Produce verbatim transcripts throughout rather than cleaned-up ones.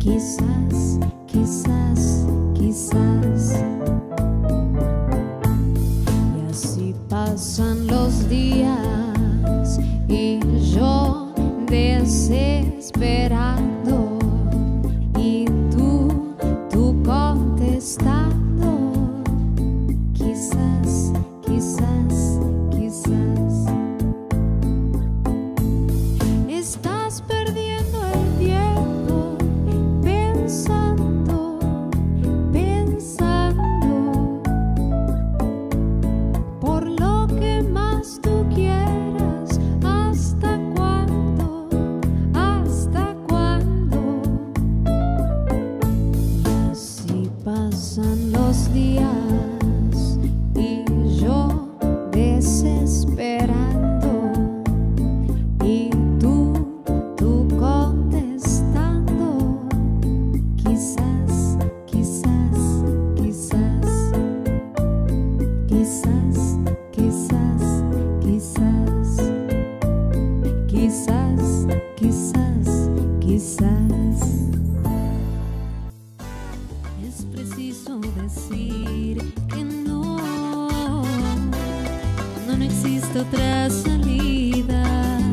Quizás, quizás, quizás. Y así pasan los días y yo desesperando y tú, tú contestando. Quizás, quizás, quizás. Estás perdiendo el tiempo pensando, pensando por lo que más tú quieras. ¿Hasta cuándo? ¿Hasta cuándo? Y así pasan los días y yo desesperando y tú, tú contestando. Quizás, quizás, quizás. Quizás, quizás, quizás. Quizás, quizás, quizás. Es preciso decir que no, cuando no existe otra salida,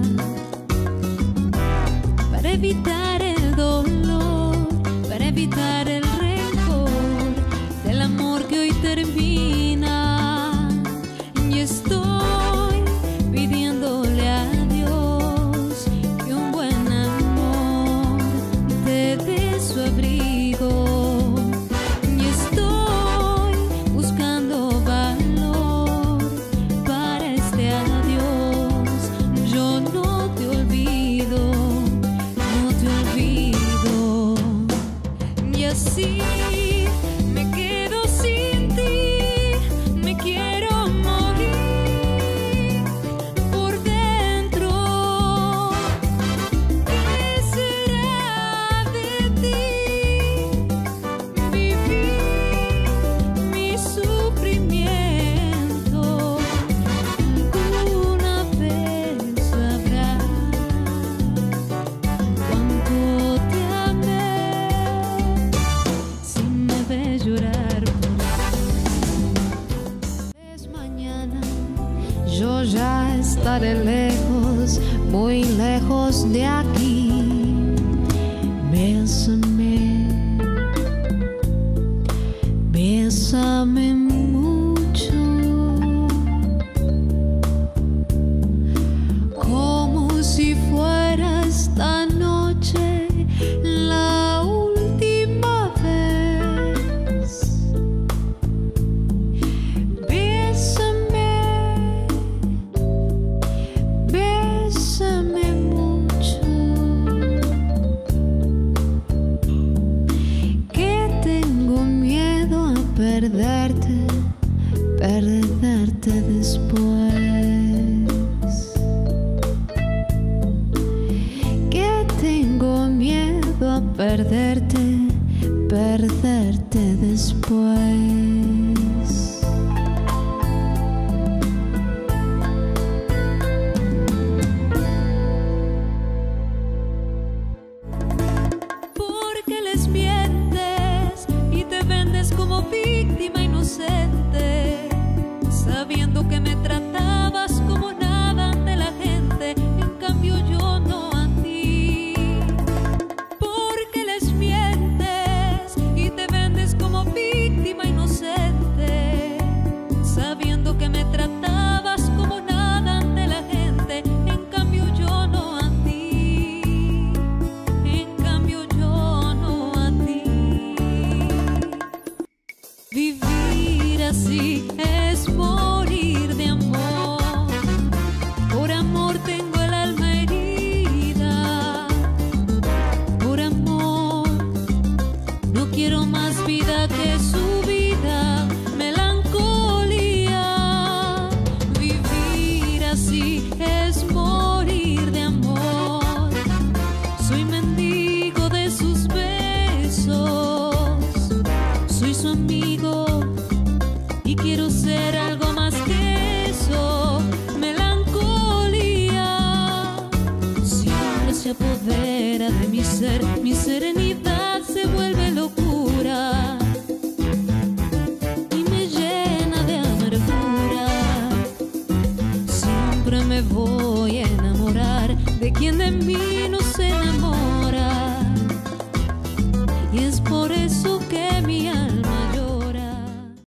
para evitar el dolor, para evitar el rencor del amor que hoy termina. Y estoy pidiéndole a Dios que un buen amor te dé su abrigo. Y estoy buscando valor para este adiós. Yo no te olvido, no te olvido. Y así me quedo sin ti, me quiero morir por dentro. ¿Qué será de ti? Vivir mi sufrimiento. Alguna vez sabrás cuánto te amé. Si me ves llorar por mañana, yo ya estaré lejos, muy lejos de aquí. Bésame, bésame mucho, como si fuera esta noche la última vez. Bésame, bésame mucho, que tengo miedo a perderte, perderte después. Que tengo miedo a perderte, perderte después. Porque les mientes y te vendes como víctima inocente, sabiendo que me tratabas como nada ante la gente, en cambio yo no a ti. Porque les mientes y te vendes como víctima inocente, sabiendo que me tratabas como nada ante la gente, en cambio yo no a ti, en cambio yo no a ti. Vivir así es morir de amor. Por amor tengo el alma herida. Por amor no quiero más vida que su vida. Melancolía. Vivir así es morir de amor. Soy mendigo de sus besos. Soy su amigo y quiero ser algo más que eso. Melancolía. Siempre se apodera de mi ser, mi serenidad ¿quién de mí